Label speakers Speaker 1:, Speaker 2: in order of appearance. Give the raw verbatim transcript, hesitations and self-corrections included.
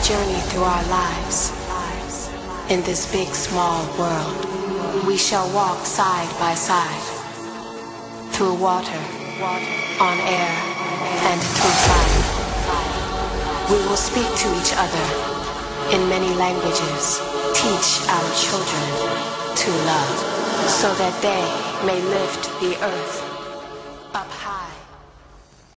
Speaker 1: journey through our lives. In this big, small world, we shall walk side by side, through water, on air, and through fire. We will speak to each other in many languages, teach our children to love, so that they may lift the earth